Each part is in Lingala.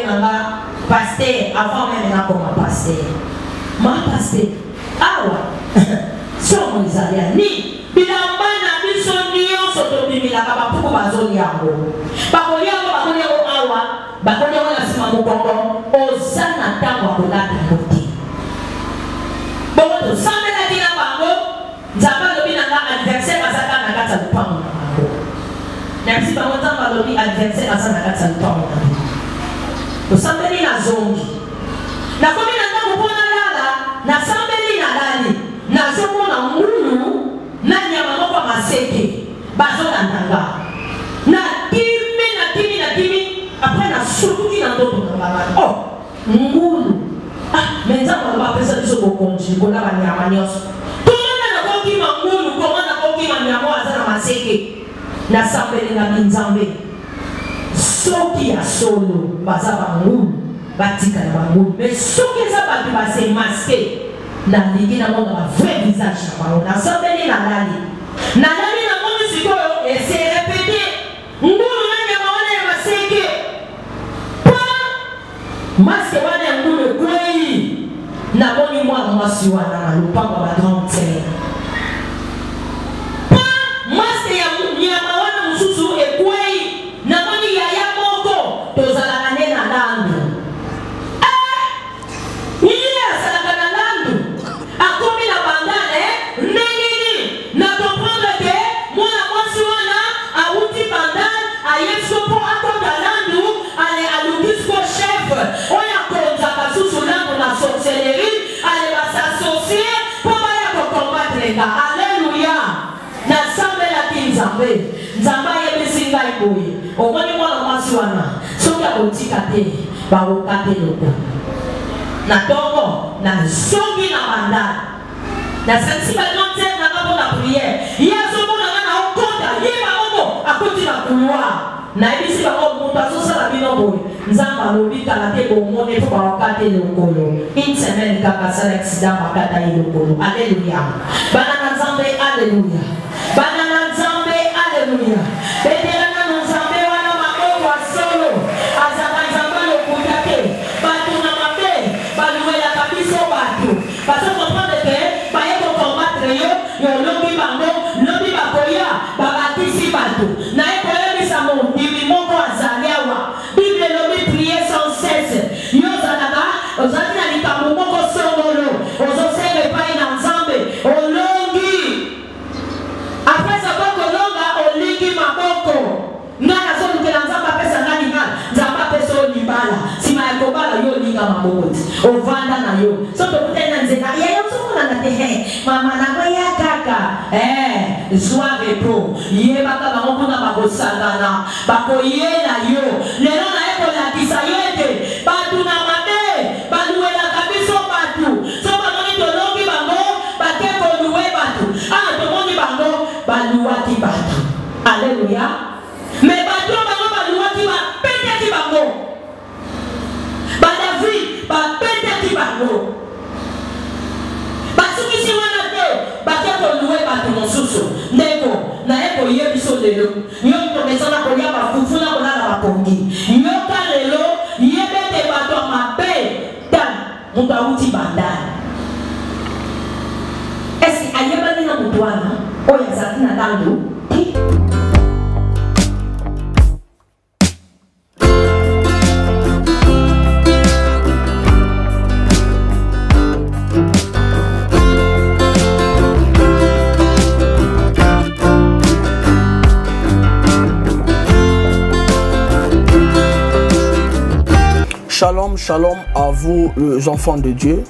benganga pasteur avant même na comme pasteur. Ma pasteur. Ah ouais. Somo izali ni bilamba na biso niyo soto bimila ka bapuko bazoni yango. Bakoli yango awa, bakoli yango na sima mokongo ozana tango akolata ngoti. Bongo to samela dina bango, nzamba lobi nanga anniversaire azaka na kata lupango na bango. Merci bango nzamba lobi anniversaire azaka na kata lupango na bango. To sameli na zongi. Na komi nanga mupona lala, na sameli na lali. Na zomo na ngulu na nyama moko maseke bazo na nanga na kimi après na suki na ndoto na baba oh ngulu ah menza ba pesa biso ko konji ko na banyama nyoso to na koki ngulu ko na koki nyama azana maseke na sambele na binzambe soki ya solo baza ba ngulu batika na ba ngulu mais soki za ba base masque na ligi na monga ba vrai visage na bango na sambeli na lali na monga sikoyo et c'est répété ngulu na nyama wana ya maseke pa masque wana ya ngulu kwei na moni mwana mwasi wana na lupango ba grande terre pa masque ya nyama wana mususu ekwei na moni yaya moko tozala na nena landu Alléluia. Na sambe la kinzambe. Nzamba yebisinga iboye. Omoni mwana mwasi wana. Soki akotika te, bakokate loko. Na tongo, na zongi na mandala. Na sensi balonte na kabo na prière. Yezo mona na okonda, yeba omo akoti na couloir. Na ebisi bako mutu azosala bino boye. Nzamba lobi kala te bomone po bakokate lokolo. Une semaine kaka sala accident bakata lokolo. Alléluia. Banana nzambe alléluia. Banana nzambe alléluia. Betelana nzambe wana mako wa solo. Azama nzambe lokuta te. Batu na mabe, baluela kabiso batu. Parce qu'on comprend que baye ko combattre yo lobi bango, lobi bakoya, babatisi batu. Na eko yebisa mo bibi moko azaliawa. Bible lobi prier sans cesse. Yo zanaka, ozali na likambo moko songolo. Ozosenge pai na nzambe. Olongi. Après ça va kolonga olingi maboko. Ngana so mukela nzamba pesa ngani ngana. Nzamba pesa olibala. Sima ya kobala yo linga maboko. Ovanda na yo. So to kutena nzena. Ya yo so na te he. Mama na kwa ya kaka. Joie repos. Ye baka bango kuna bakosangana. Bakoye na yo. Lelo na eko la kisa yete. Batu na mabe. Baluela kabiso batu. So bango to longi bango. Bakeko luwe batu. Ah to mongi bango. Baluwaki batu. Alléluia. Mais batu bango baluwaki ba pete ki bango. Ba David ba pete ki bango. Basukisi wana te bakeko luwe batu mosusu. Ndeko na eko yebiso lelo. Yo to mesana ko ya ba fufu na ko na ba pongi. Yo ka lelo yebete batu mabe tan mutu auti bandana. Est-ce ayebani na mutu wana oya zatina tangu? Shalom, shalom à vous les enfants de Dieu.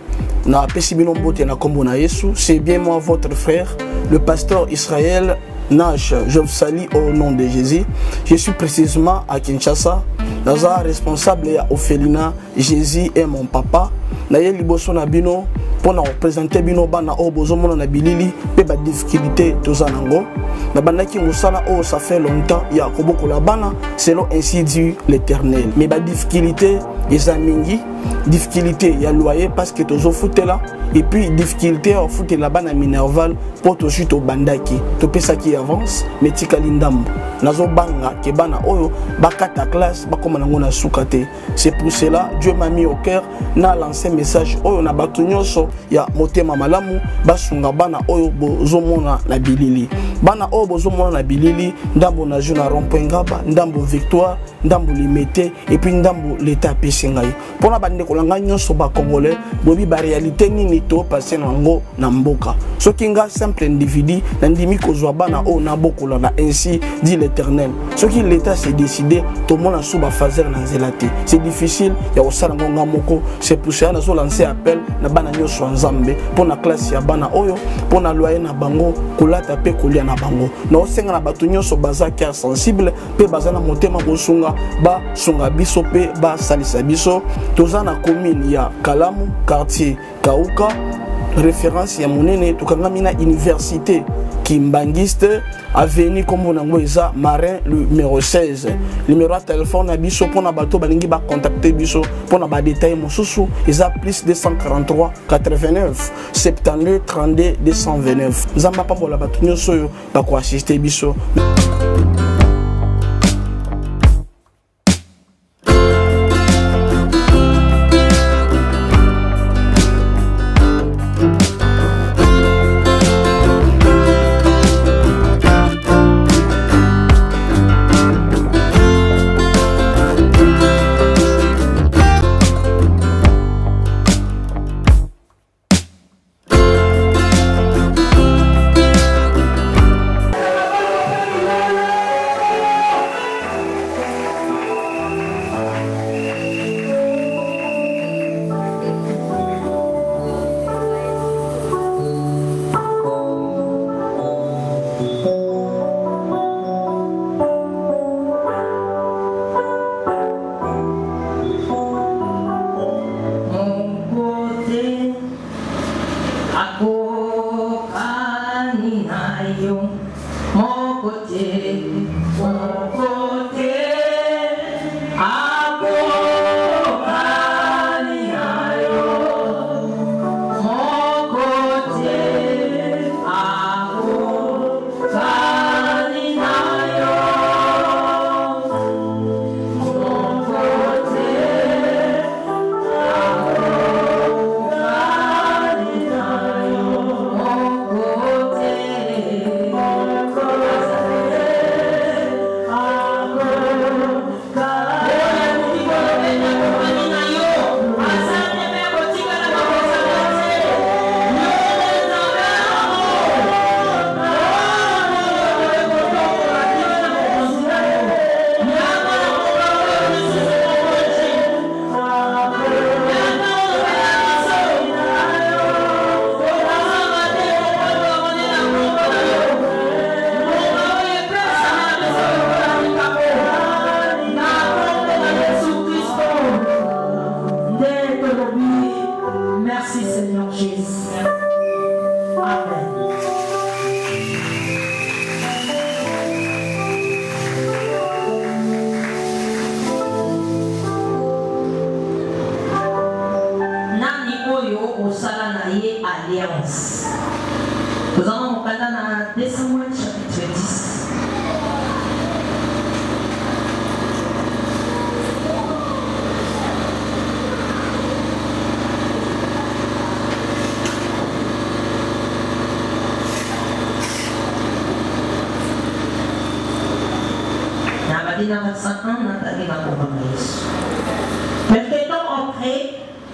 C'est bien moi votre frère, le pasteur Israël Nash. Je vous salue au nom de Jésus. Je suis précisément à Kinshasa. Naza responsable à Ophelina. Jésus est mon papa. Naye liboso na bino pour nous représenter bino bana o bozomo na bilili pe ba difficulté tozanango. na bandaki musala oh ça fait longtemps ya koboko la bana selon ainsi dit l'Éternel. Mais ba difficulté les amingi difficulté ya loyer parce que tozo foutela et puis difficulté au foot la bana minerval pour to chute au bandaki to pesa qui avance mais tikali ndambo nazo banga ke bana oyo bakata classe bakoma nango na sukate. C'est pour cela Dieu m'a mis au cœur na lancé message oyo na batu nyonso ya motema malamu basunga bana oyo bozomona na bilili bana oyo bozomona na bilili ndambo na juna rompengaba ndambo victoire ndambo limité et puis ndambo l'état pesingai pona bande kolanga nyonso ba congolais bobi ba réalité nini to passer nango na mboka soki nga simple individu na ndimi kozwa bana oyo na bokola na ainsi dit l'Éternel soki l'état s'est décidé to mona suba fazer na nzelate c'est difficile ya osala ngonga moko. C'est pour ça na zo lancer appel na bana nyonso nzambe pona classe ya bana oyo pona loyer na bango kolata pe kolia na bango na osenga na batu nyonso baza cœur sensible pe baza na motema bosunga ba sunga biso pe ba salisa biso toza na commune ya Kalamu quartier Kauka référence ya monene tukangami na université Kimbangiste avenue comme on a Marin numéro 16 numéro de téléphone biso pour na bato balingi ba contacter biso pour na ba détail mosusu eza plus 243 89 72 32 229 nzamba pambola bato nyonso yo ba ko assister biso. Nous allons regarder dans 2 Samuel chapitre 10. Dans le 101, quelque temps après,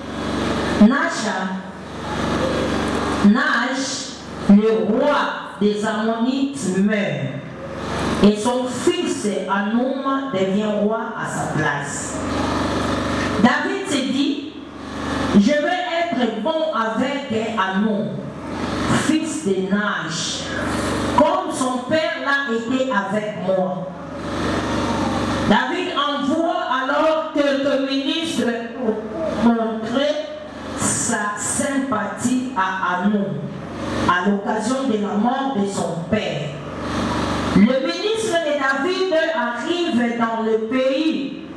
Nash, le roi des Ammonites, meurt et son fils Anom devient roi à sa place. David se dit, je vais être bon avec Anom, fils de Nash, comme son père l'a été avec moi. David envoie alors quelques ministres pour montrer sa sympathie à Anon à l'occasion de la mort de son père.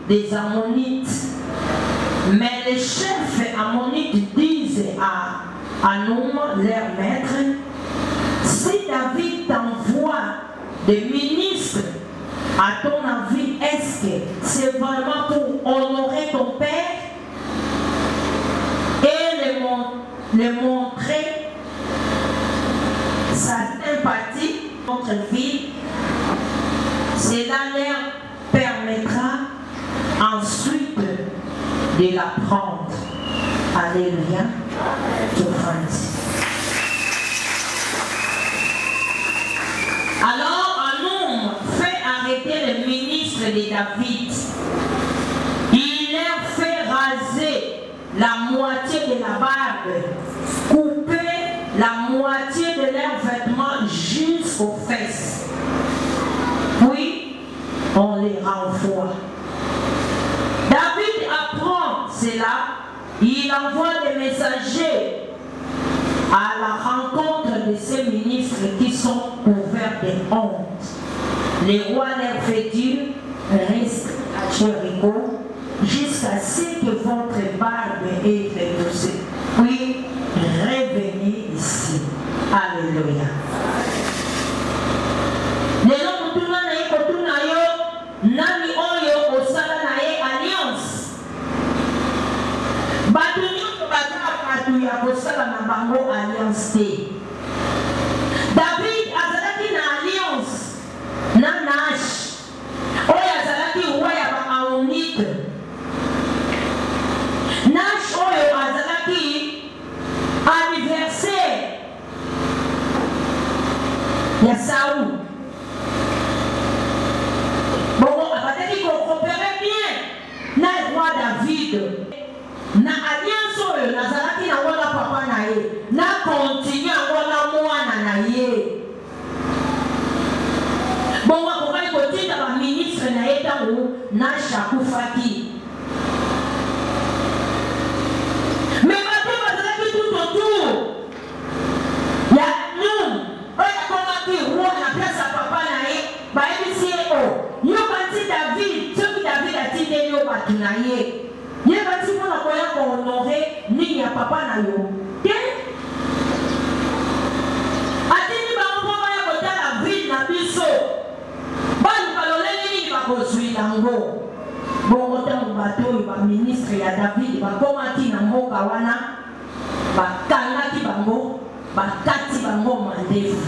des Ammonites. Mais les chefs ammonites disent à Anoum, leur maître, si David t'envoie des ministres, à ton avis, est-ce que c'est vraiment pour honorer ton père et le montrer sa sympathie contre vie? Cela leur permettra ensuite de la prendre. Alléluia. Alors Anoum fait arrêter le ministre de David. Il leur fait raser la moitié de la barbe, couper la moitié de leurs vêtements jusqu'aux fesses. Puis on les renvoie. David apprend cela. Il envoie des messagers à la rencontre de ces ministres qui sont couverts de honte. Les rois leur fait dire, reste à Jéricho jusqu'à ce que votre barbe ait repoussé. Puis revenez ici. Alléluia. Nani oyo osala na ye alliance. Bato nyonso baza bato ya kosala na bango alliance te. David azalaki na alliance na Nash oyo azalaki roi ya ba-Ammonite. Nash oyo azalaki anniversaire ya Saul. David na alliance oyo nazalaki na wana papa na ye na continue wana mwana na ye bongo akokaki kotinda baministre na ye ntango Nasha akufaki. Me bato bazalaki tout autour ya Anoum oyo akomaki roi na place ya papa na ye bayebisi ye o yo kanti David soki David atindeli yo bato na ye ye bati mpona koya kohonore nini ya papa na yo te atindi bango mpo baya kotala ville na biso baluka lolenge nini bakozwi yango. Bongo ntango bato oyo baministre ya David bakomaki na mboka wana bakangaki bango bakati bango mandefu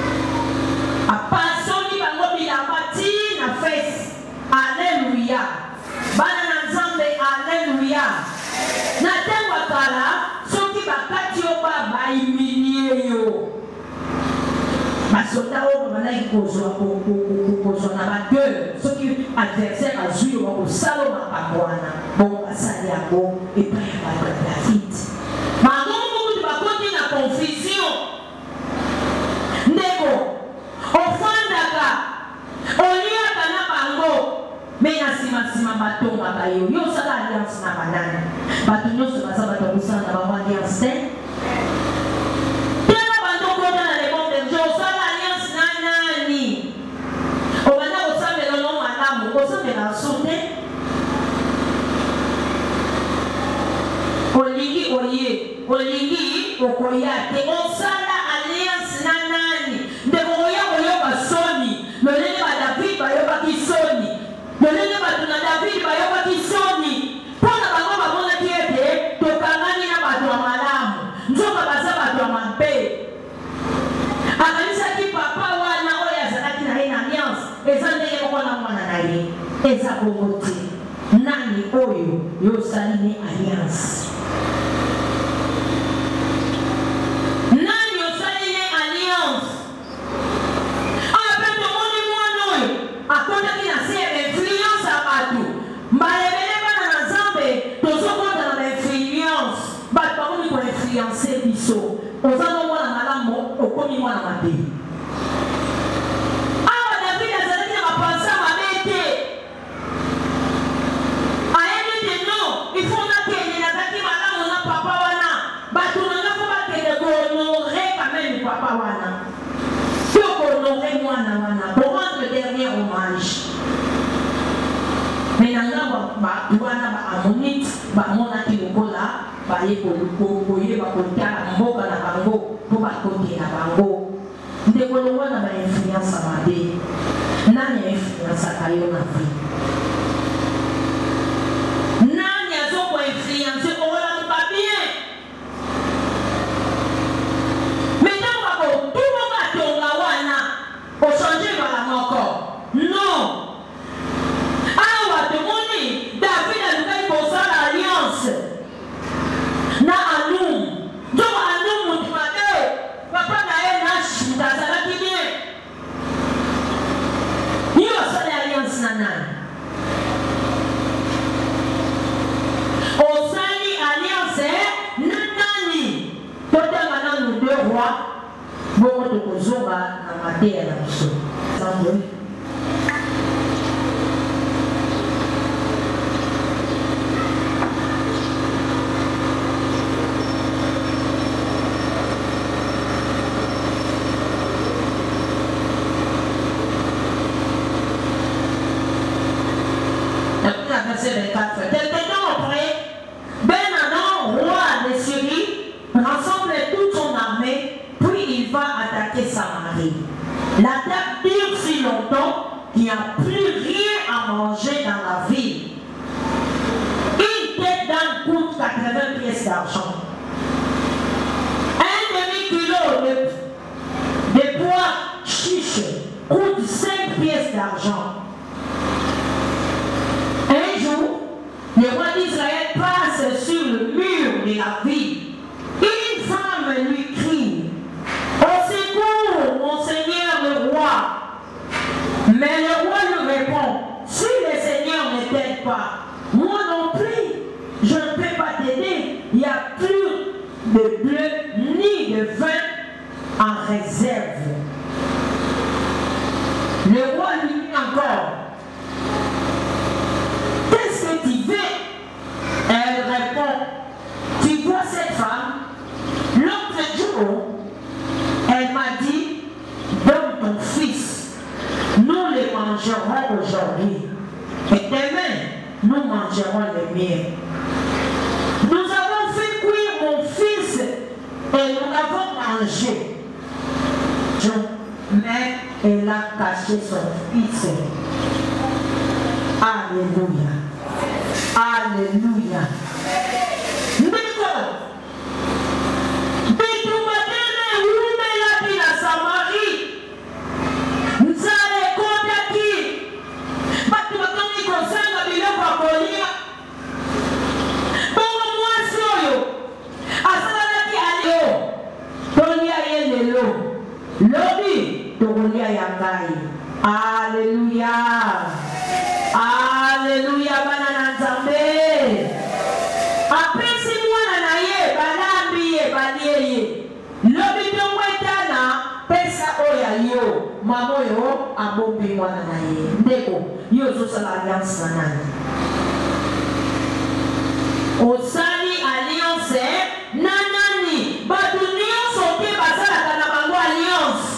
apasoli bango bilamba ti na fese. Alléluia. Bana na Nzambe, alléluia. Na ntango ya kala soki bakati yo baimilie yo basoda oyo bazalaki kozwa na bagueule soki adversaire azwi yo bakosala makambo wana bongo basali yango epai ya bato ya David. Bango mokutu bakoti na confusion. Ndeko ofandaka oliaka na bango me na nsima batongaka yo yo osala alliance na banani. Bato nyonso baza bato ya kosala na bango alliance te. Tena bandokota na le monde de Dieu osala alliance na nani? Obanda kosambela no malamu kosambela so te. Olingi okoya te osala alliance na nani? Ndeko oya koyoka soni lolenge ba David bayobaki soni lolenge bato na David bayobaki soni mpona bango bamonaki ete tokangani na bato ya malamu nzoka baza bato ya mabe. Akanisaki papa wana oyo azalaki na ye na alliance eza ndenge moko na mwana na ye eza bongo te. Nani oyo yo osali ne alliance? Akondaki na se influence ya bato mbalebele bana na Nzambe tozokonda na bainfluence bato bakomi koinfluence biso oza no mwana malamu okomi mwana mabe. Awa David azalaki na bapensa mabe te ayebi te non ifo nakende nazalaki malamu na papa wana bato nanga fo bakende kohonore quand même papa wana to kohonore mwana wana pour rendre dernier hommage. Mais nanga bamonaki lokola bayekoyeba kotala mboka na bango mpo bakote na bango ndeko longo na bainfluence mabe nani ainfluenceaka yo na vie nani azokoinfluence okolamuka bien maintenant bakotuma batonga wana ochange bala moko non awa tomoni David alukaki kosala alliance na Anum donc Anum mutu mabe papa na ye Nashi azalaki bien yo osali alliance na nani osali alliance na nani totanga nanu deux rois bongo tokozonga na mateya na biso verset 24. Quelque temps après, Ben-Hadad, roi de Syrie, rassemble toute son armée, puis il va attaquer Samarie. L'attaque dure si longtemps qu'il n'y a plus rien à manger dans la ville. Une tête d'âne coûte 80 pièces d'argent. Un demi-kilo de pois chiche coûte 5 pièces d'argent. Un jour, le roi d'Israël passe sur le mur de la ville. Une femme lui crie: au secours, mon Seigneur le roi. Mais le roi lui répond: si le Seigneur ne t'aide pas, moi non plus, je ne peux pas t'aider. Il n'y a plus de bleu ni de vin en réserve. Le roi lui dit encore: qu'est-ce que tu veux? Elle répond: tu vois cette femme? L'autre jour, elle m'a dit: donne ton fils, nous le mangerons aujourd'hui. Et demain, nous mangerons le mien. Nous avons fait cuire mon fils et nous l'avons mangé. Mais elle a caché son fils. Alléluia. Alléluia. Lobi tokolia yangai. Alléluia. Alléluia bana na Nzambe. Apesi mwana na ye balambi ye baliye. Lobi tongwetana pesa oya yo. Mama yo abombi mwana na ye. Ndeko yo zosala alliance na nani? Osali alliance na nani? Batu nyonso te basalaka na bango alliance.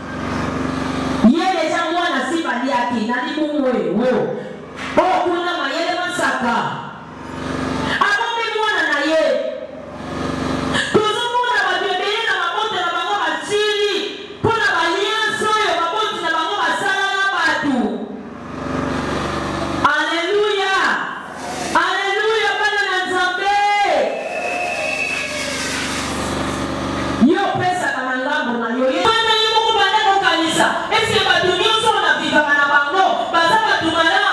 Ye deja mwana si baliaki nani bumwe wo. Okuna mayele masaka. Abombi mwana na ye. Tozomona batu ebele na mabote na bango basili mpona baliance oyo baboti na bango basala na batu. Alléluia. Alléluia bana na Nzambe. Yo pesa kana ngambo na yo. Mwana yo moko bana ko kanisa. Esi batu nyonso na vivaka na bango baza batu malamu.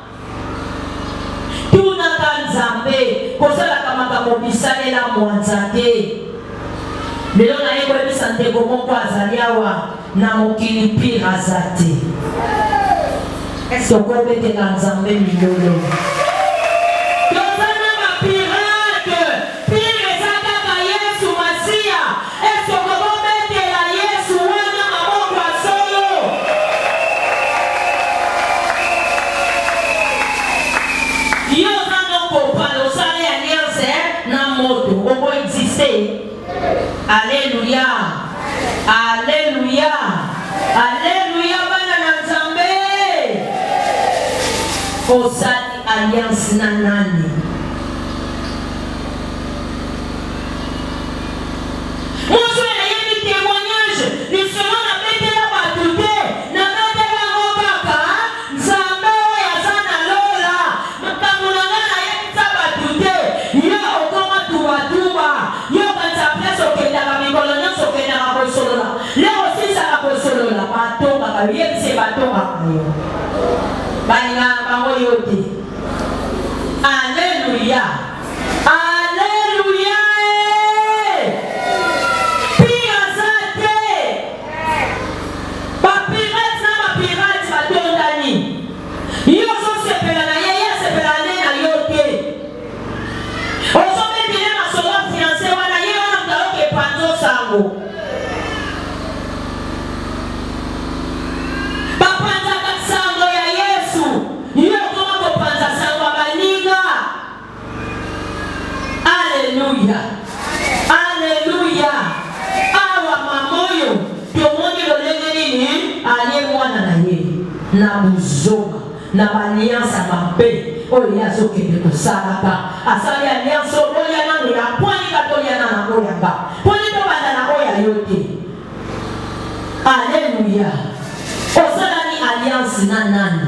Tunaka Nzambe kosalaka makambo bisalela mwanza te. Lelo na ye koyebisa ndeko moko azali awa na mokili pire aza te. Esi okobetela Nzambe milolo. Tozana bapirate pire eza kaka Yesu Masiya. Esi okobetela Yesu wana maboko ya solo. Yo nano kopala osali alliance na moto oko existe. Alléluia. Alléluia. Alléluia bana na Nzambe. Osali alliance na nani? batongaka yo balingaka bango yo te. Alléluia. Alléluia. Pire ça te. Bapirate na bapirate batondani. Yo so sepela na ye sepela na yo te. Oso metele masolo fiancé wana ye wana mtalo ke panzo sango. Bapanza sango ya Yesu. Yo koma kopanza sango baninga. Alléluia. Alléluia. Awa mamoyo tomoni lolenge nini aliye mwana na ye na buzoka na alliance mabe oyo yazokende kosalaka asali alliance oya nanu ya pwani katoya na oya ba pwani to banda na oya yote. Alléluia. Osalani alliance na nani?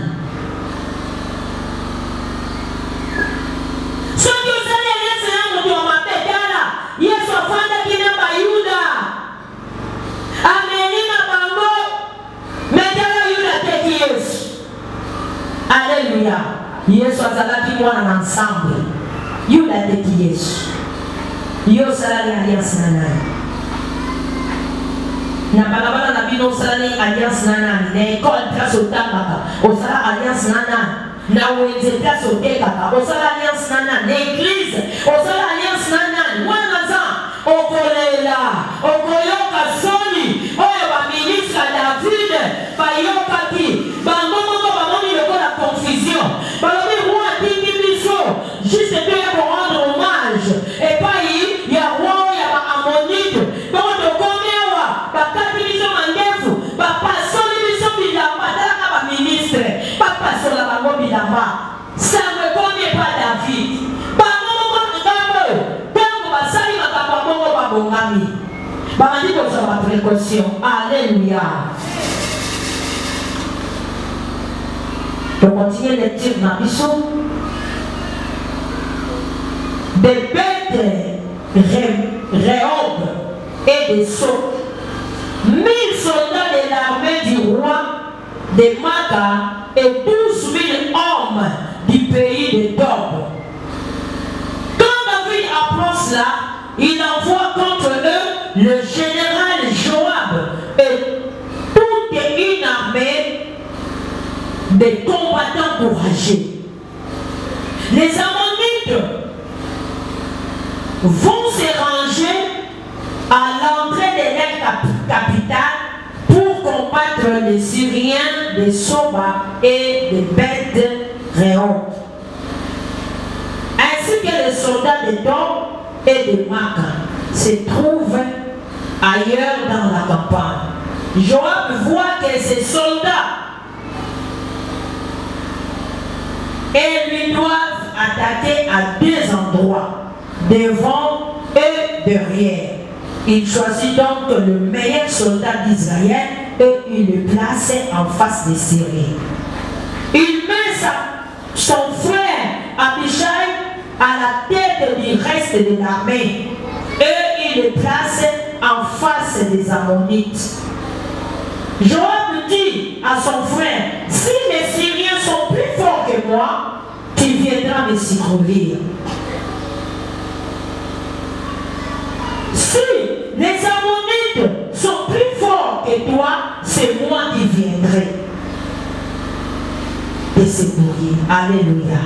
Soki osali alliance na mutu wa mapetala Yesu afanda kina bayuda amenina bango metala yuda teki Yesu. Alléluia. Yesu azalaki mwana na ensemble yuda teki Yesu. Yo salani alliance na nani? Na balabala na bino osalani alliance na nani? Na ekole place otambaka osala alliance na nani? Na wenze place otekaka osala alliance na nani? Na église osala alliance na nani? Wana za okolela okoyoka soni oyo baministre David bayokaki bango moko bamoni lokola confusion balobi roi atingi biso juste mpe ya korendre hommage epai ya roi ya baamonite bongo tokomi awa bakati biso mandefu bapasoli biso bilamba talaka baministre bapasola bango bilamba sango ekomi epa David bango moko ngambo ntango basali makambo ya bongo babongami bamandi kozwa baprécaution. Alléluia. On continue lecture dans Bichon. Des bêtes réhobes et des socs. 1000 soldats de l'armée du roi de Maca et 12 000 hommes du pays de Dob. Quand David approche là, il envoie contre eux le général Joab et toute une armée de combattants courageux. Les Ammonites vont se ranger à l'entrée de leur capitale pour combattre les Syriens de Soba et des bêtes réhobes, ainsi que les soldats de Dob et de Maca se trouvent ailleurs dans la campagne. Joab voit que ces soldats lui doivent attaquer à 2 endroits, devant et derrière. Il choisit donc le meilleur soldat d'Israël et il le place en face des Syriens. Il met son frère Abishai à la tête du reste de l'armée et il le place en face des Ammonites. Joab dit à son frère, si les Syriens sont plus forts que moi, tu viendras me secourir. Si les Ammonites sont plus forts que toi, c'est moi qui viendrai te secourir. Alléluia.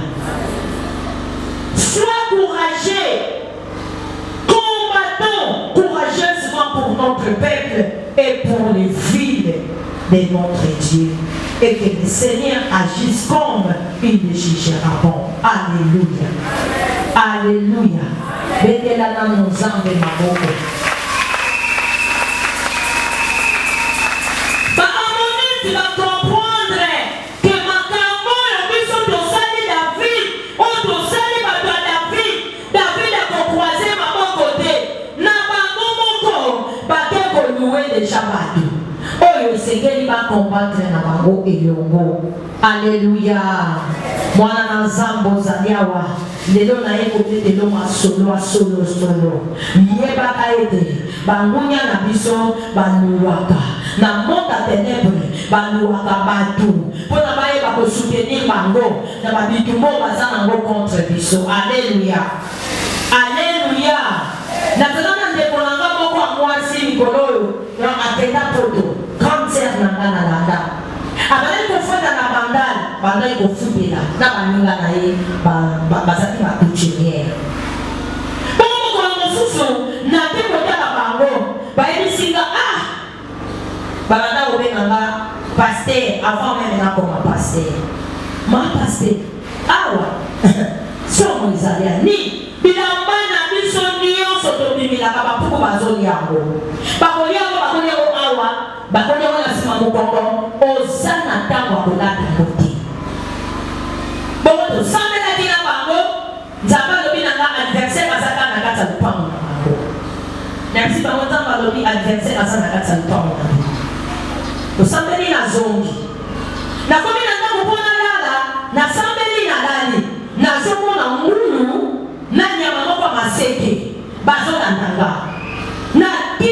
Sois courageux. Combattons courageusement pour notre peuple et pour les villes de notre Dieu. Et que le Seigneur agisse comme il le jugera bon. Alléluia. Alléluia. Bédela dans nos âmes de ma boue. Tu vas comprendre que ma campagne, nous sommes dans David, on doit saluer David. David a croisé ma bon côté. N'a pas mon louer déjà battu. Oh, c'est qu'il va combattre Nabango et Yongo. Alléluia. Moi, dans Zambo Zaliawa, les deux n'a écouté de l'homme solo. Yeba Kaede, Bangunya Nabiso, Banuwaka. na monde à ténèbres baluaka batu mpona bayeba kosoutenir bango na babitumbo baza nango contre biso. Alléluia, alléluia. Nazana ndeko nanga moko ya mwasi likolo oyo akenda poto grande sœur nanga na landa abali kofanda na bandali kofutela na baninga na ye bazaki bacouturière. Bongo mokolo mosusu na te kotala bango bayebisinga babanda kobenganga pasteur avant même nakoma pasteur. Ma pasteur awa somo ezali ani bilamba na biso nyonso tobimilaka bapuku bazoli yango bakoli yango awa bakoli yango na nsima mokongo oza na ntango ya kolata yango te. Bongo tosambelaki na bango nzambe alobi nanga adversaire azaka na kati ya lupango na bango. Merci bango nzambe alobi adversaire aza na kati ya lupango na bango. Tosambeli na zongi nakomi na ntango mpona lala nasambeli na lali nazomona ngulu na nyama moko maseke bazolanda na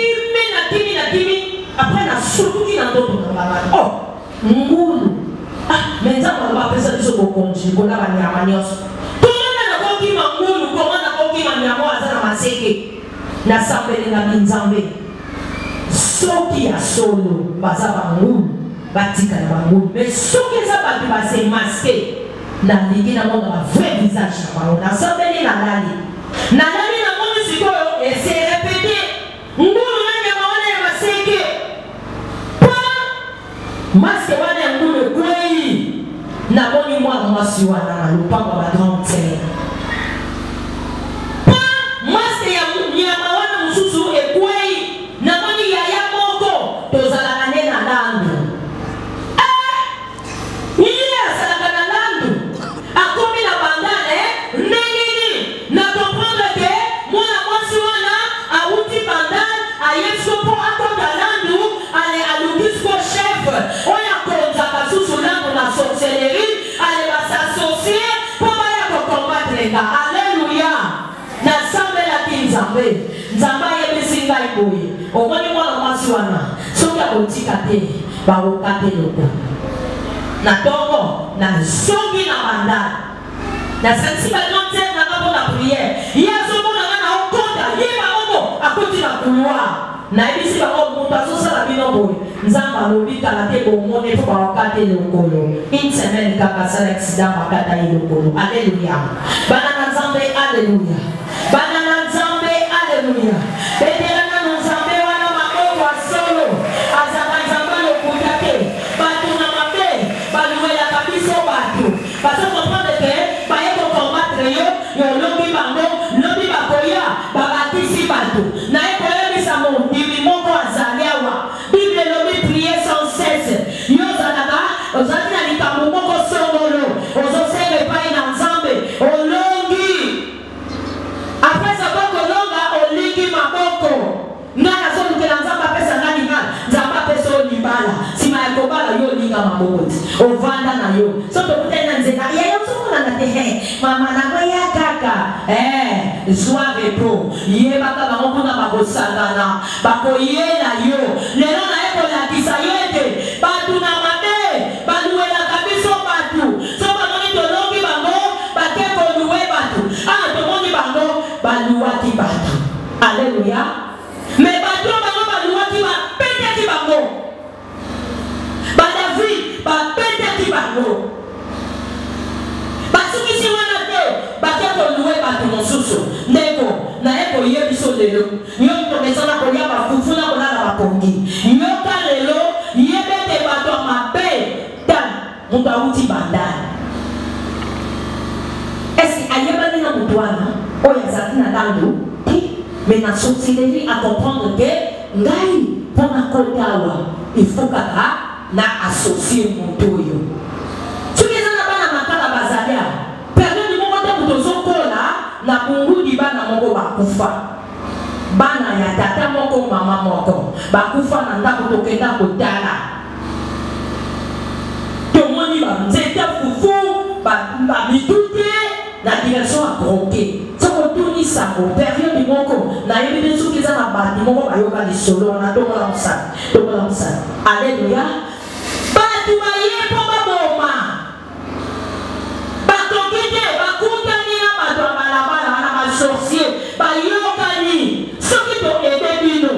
kimi après na sutuki na ndoto na baba ngulu mais nzambe alobapesa biso bokonzi kola banyama nyonso tomona nakokima ngulu koma nakokima nyama aza na maseke nasambelengaki nzambe soki ya solo baza bangulu batika na bangulu mais soki eza bato base maske nalingi namona bavrai visage na bango nasambeli nalali na moni sikoyo ese repete ngulu na nyama wana ya maseke pa maske wana ya ngulu ekwei namoni mwana mwasi wana na lupango ya bagrande sere pa maske ya nyama wana mosusu ekwei namoni yaya moko tozalaka nde na landu iye azalaka na landu akomi na bandane ndenini na comprendre ke mwana mwasi wana awuti bandane ayeso mpo akota landu ale alukisko chef oyo akonzaka susu landu na sorcellerie ale basasocie mpo baya kokombatrenga. Alleluya, nasambelaki nzambe ayebisi ngai boye omoni mwana mwasi wana soki akotika te bakoka te loko na ntongo nazongi na bandala nasalisi bagrande nanga mpo na priere ye azomonanga na okonda ye bango akoti na couloir nayebisi bango moto azosala bino boye nzambe alobi kala te bomone mpo bakoka te lokolo une semaine kaka sala accident bakata ye lokolo. Alleluya, bana na nzambe, alleluya, bana na nzambe, alleluya. Betelanga na nzambe wana maboko ya solo azaka nzambe lokuta te bato na mabe baluelaka biso bato bazokomprendre ke baye kokombatre yo yolongi bango lobi bakoya babatisi bato naye koyebisa mondimi moko azali awa bible elobi prie sans cesse yo ozalaki na likambo moko songolo ozosenga epai na nzambe olongi apres abakolonga olingi maboko ngai nazolukela nzambe apesa nga libala nzambe apesa yo libala nsima ya kobala yo olinga maboko ti ovanda na yo so tokutani na nzela yayo ozomonana te mama nango ya kaka zwa repo yebaka bango mpona bakosangana bakoyela yo lelo naye kolakisa yo ete bato na mabe baluelaka biso bato so bamoni tolongi bango bake kolue bato tomoni bango baluwaki bato. Alleluya, mais bato bango baluwaki bapetaki bango badavid bapetaki bango basukisi wana te bake kolue bato mosusu ndeko naye koye biso lelo yo tomesana kolia bafufu na kolala bapongi yoka lelo yebete bato mabe tan moto awuti bandani esi ayebani na moto wana oyo azalaki na landu mais na sorcellerie à comprendre que ngai mpona kotawa il faut kaka na associer moto oyo soki eza na bana makala bazali awa période moko te moto ozokola na bungudi bana moko bakufa bana ya tata moko mama moko bakufa na ndako tokenda kotala tomoni banzete fufu bamituti na direction ya kroke soko tuni misango période moko na yebi soki za na bati moko bayoka lisolo na tokola musala alléluia batu baye po baboma batokite bakutani na bato ya balabala wana basorcier bayokani soki toede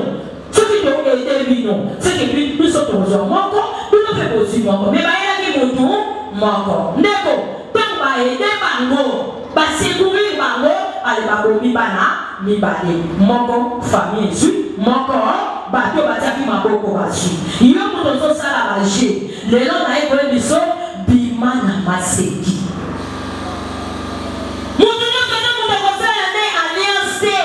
bino soki biso tozwa moko bino mpe bozwi moko me bayelaki motu moko ndeko ntango baede bango basekourir bango ale babomi bana mibale moko famille ezwi moko bato batiaki maboko bazwi yo moto ozosala baje lelo naye koye biso bima na maseki moto nyonso nde moto akosala nde alliance te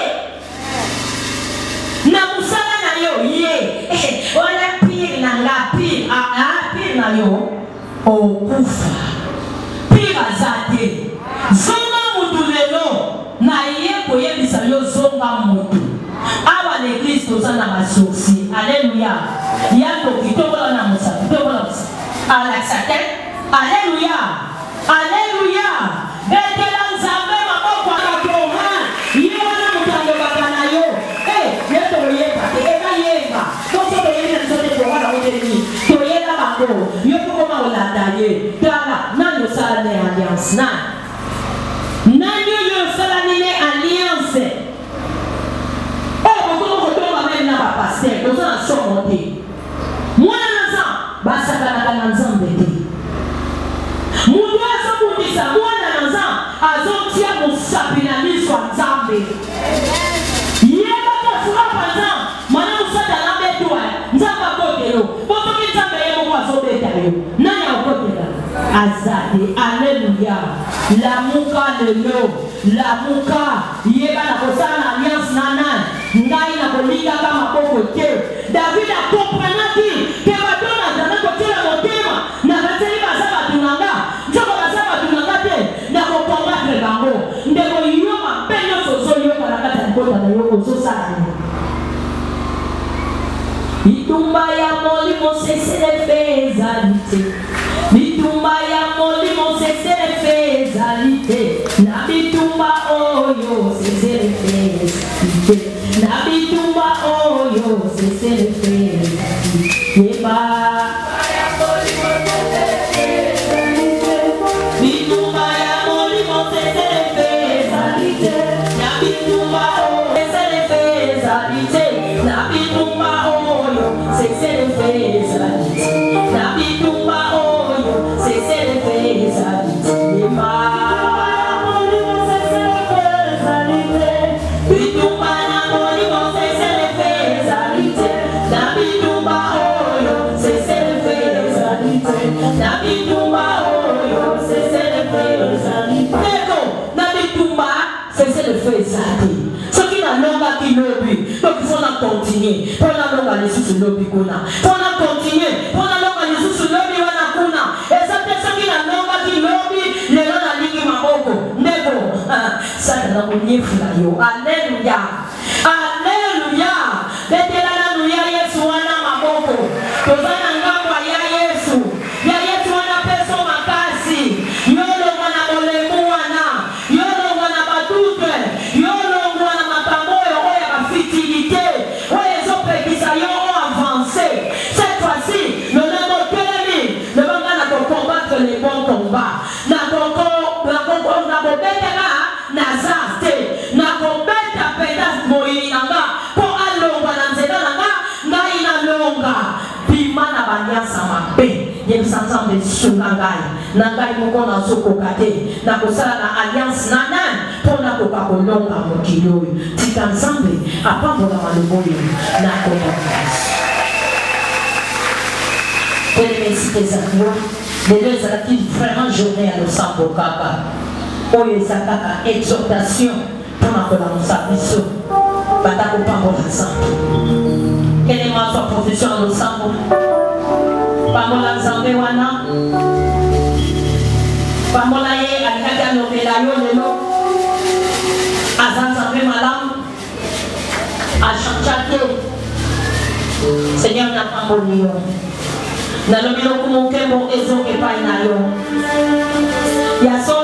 na mosala na yo ye wana pire na nga pire na yo okufa pire aza te zonga mutu lelo na ye koyebisa yo zonga mutu awa l'église toza na basorci alléluia ya toki tokola na mosapi tokola alakisate alléluia alléluia betela nzambe maboko akatoha ye wana moto alobaka na yo ye toyeba te eza yeba toso toyebi na biso te towana otelemi toyeba bango yo tokoma kolanda ye tala nani osala ne alliance nani oyo osala nini alliance okotokokotonga meme na bapaster toza na somo te mwana na nzambe basakanaka na nzambe te moto azobundisa mwana na nzambe azotia mosapi na miso ya nzambe yeba kofurapa nzambe mana mosata na betwa nzambe akotelo po soki nzambe ye moko azobeta yo nani akotela azate alléluia lamuka lelo lamuka yeba na kosala na alliance na nani ngai na kolingaka maboko te david akomprenaki ke bato nazala kotiela motema na bateli baza bato na nga nzoko baza bato na nga te na kokombatre bango ndeko yo mabe nyonso ozoyoka na kati ya libota na yo ozosala yo bitumba ya molimo seselefe ezali te bitumba ya molimo seselefe ezali te na bitumba oyo seselefe ezali te na bitumba oyo seselefe ezali yeba bitumba ya molimo seselefe ezali te na bitumba oyo seselefe ezali te na bitumba oyo seselefe ezali te na bitumba oyo seselefe ezali te yeba bitumba na molimo seselefe ezali te na bitumba oyo seselefe ezali te na bitumba oyo seselefe ezali te na bitumba seselefe ezali soki nalongaki lobi donc il faut na continuer mpo nalonga lisusu lobi kuna mpo na continuer mpo nalonga lisusu lobi wana kuna eza te soki nalongaki lobi lelo nalingi maboko ndeko saka na konyefula yo alleluya alleluya betela nanu ya yesu wana maboko toza na ngambo ya yesu wana peso makasi yolongwa na molemu wana yolongwa na batute yolongwa na makambo oyo oyo ya bafitilité oyo ezopekisa yo o avance cette fois-ci lolemo telemi lebanga na kokombattre le bon combat na kobetela nazar te na kobeta penda moyini na nga mpo alongwa na nzela na nga ngai nalonga bima na baliansa mabe yebisa nzambe sunga ngai na ngai moko nazokoka te na kosala na alliance na nani mpo nakoka kolonga mokili oyo tika nzambe apambola maloba oyo na komba Merci les amours. Les deux actifs vraiment journée à l'Osambo Kaka. Oye Zakaka, exhortation pour la Mosabiso. Batako Pambo Hassan. Quelle est ma profession à l'Osambo? Pamola Zambe Wana. Pamola Ye, Alikaga Novela Yolelo. Azan Zambe Malam. Achanchate. Seigneur n'a pas mon lion. Nalobilo kumukemo ezo epai na yo. Yaso